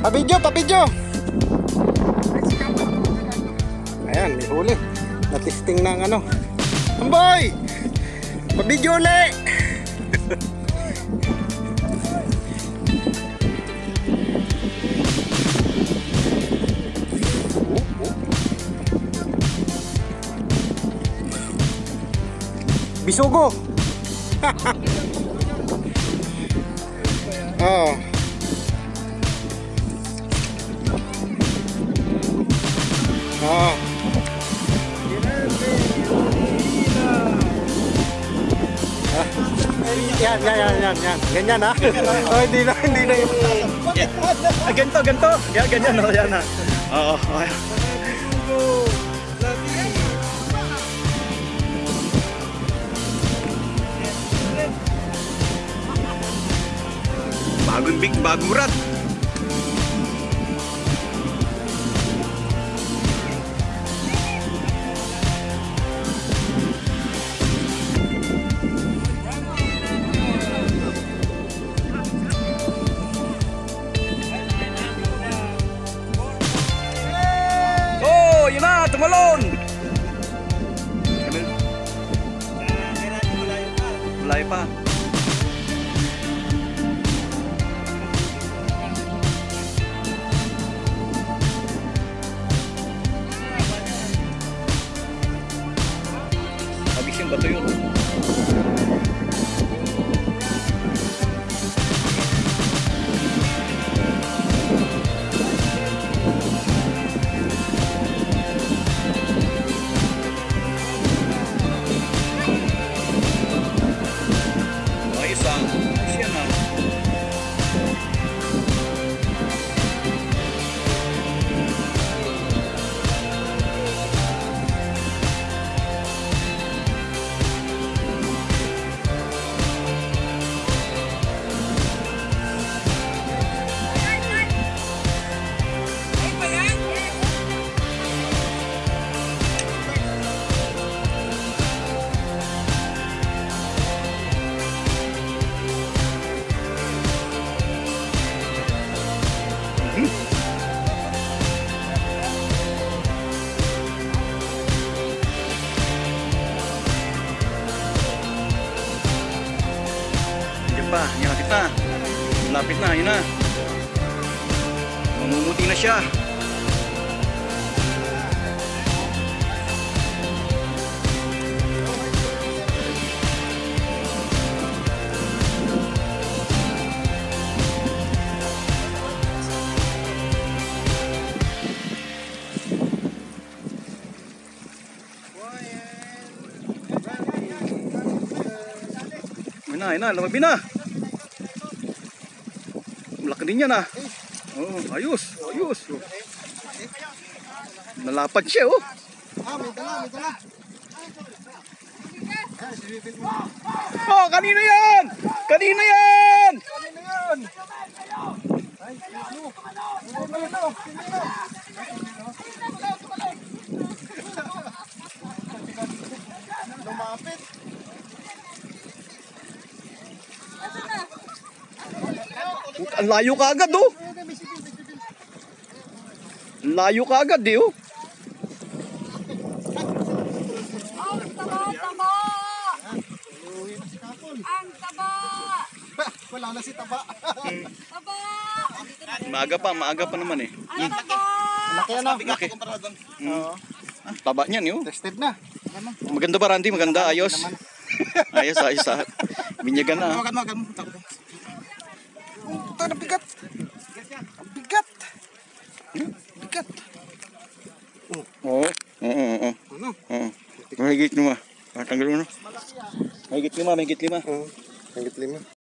Pabidyo, pabidyo. Ayan, may huli. Natisting ng ano. Amboy! Pabidyo ulit! Bisugo! Oh. Oh. Yan. Ganyan ha. Oh, hindi na yun. Ganto. Yan, ganyan o. Yan ha. Oo. Bagong rat. Oh, yun na, tumalon. Mulai pa. Habis yung bato yun. Ayos ah. Ayos yan ah. Pa, yakit na. Lapit na, yun na. Mamumuti na siya. Yun na, lumabas na. Malaki din yan ah. Oh, ayos. Nalapad siya oh. May dala. Oh, kanino yan? Ay, lumapit. Ang layo ka agad oh. Ang layo ka agad eh oh. Ang taba! Wala na si Taba. Taba! Maaga pa naman eh. Ang taba! Laki ano? Laki. Oo. Taba niyan yun. Tested na. Maganda ba Randy? Maganda, ayos. Ayos ah. Binyagan na. Magan. Ito na bigat. Bigat. Oo. Ano? Mahigit 5. Tanggalin mo na. Mahigit 5. Hanggat 5.